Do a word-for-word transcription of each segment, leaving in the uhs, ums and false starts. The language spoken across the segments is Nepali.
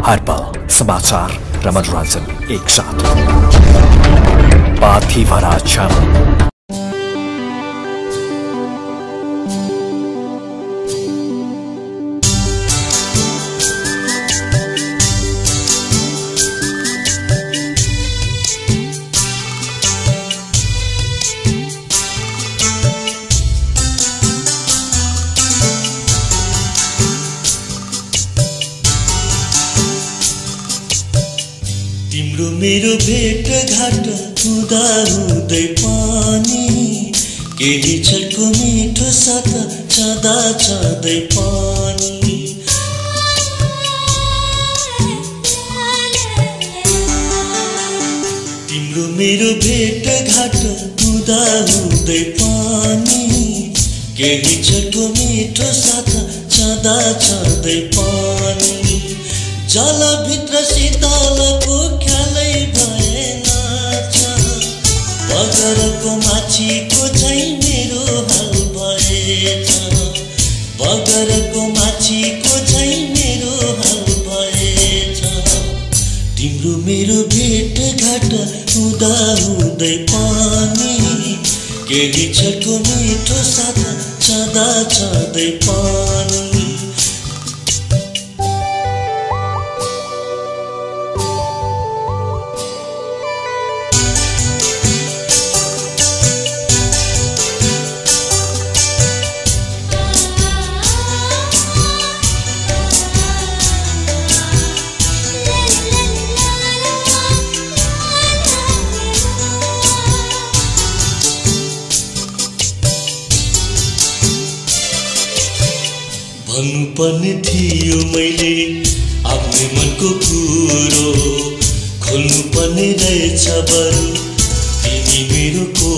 हर पल समाचार र मनोरञ्जन एक साथ। पाथिभरा च्यानल। तिम्रो मेरो भेट घाट हुँदा हुँदै पनि केही छको मिठो साथ छँदा छँदै पनि तिम्रो मेरो भेट घाट हुँदा हुँदै पनि केही छको मिठो साथ छँदा छँदै पनि जलभित्र शीतलको ख्यालै भएन बगरको माछीको झैँ मेरो हाल भएछ बगरको माछीको झैँ मेरो हाल भएछ तिम्रो मेरो भेट घाट हुँदा हुँदै पनि केही छको मिठो साथ छँदा छँदै पनि भन्नुपर्ने थियो मैले आफ्नै मनको कुरो खोल्नुपर्ने रहेछ बरु तिमी मेरो को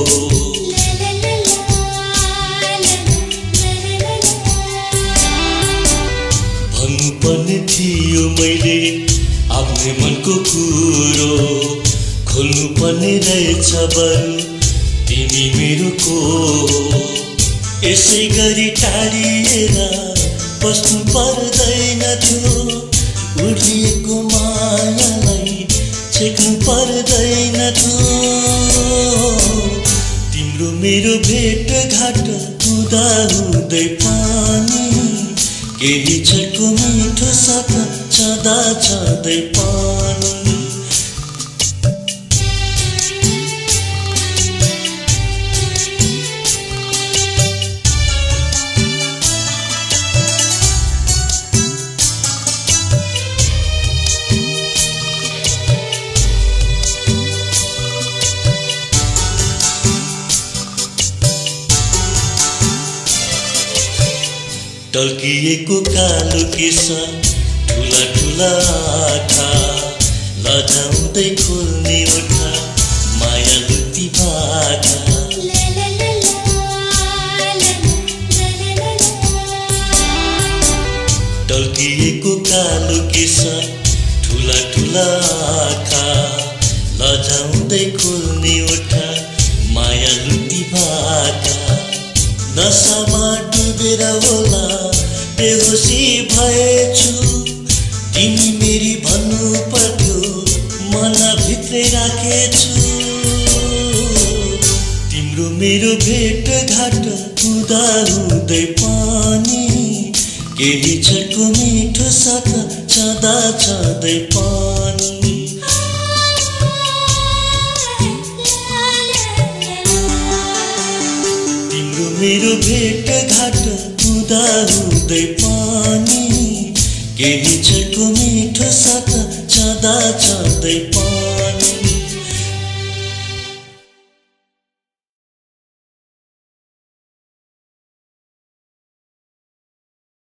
भन्नुपर्ने थियो मैले आफ्नै मनको कुरो खोल्नुपर्ने रहेछ बरु तिमी मेरो को यसै गरी टाढिएर बस्नु पर्दैन थियो उर्लिएको मायालाई छेक्नु पर्दैन थियो तिम्रो मेरो भेट घाट हुँदा हुँदै पनि केही छको मिठो साथ छँदा छँदै पनि टल्किएको कालो केश ठुला ठुला आँखा लजाउँदै खोल्ने ओठा माया लुटी भाका टल्किएको कालो केश ठुला ठुला आँखा लजाउँदै खोल्ने ओठा माया लुटी भाका नसामा डुबेर होला बेहोसी भएछु तिमी मेरी भन्नु पर्यो मनभित्रै राखेछु तिम्रो मेरो भेट घाट हुँदा हुँदै पनि केही छको मिठो साथ छँदा छँदै पनि मेरो भेट घाट हुँदा हुँदै पनि केही छको मिठो साथ छँदा छँदै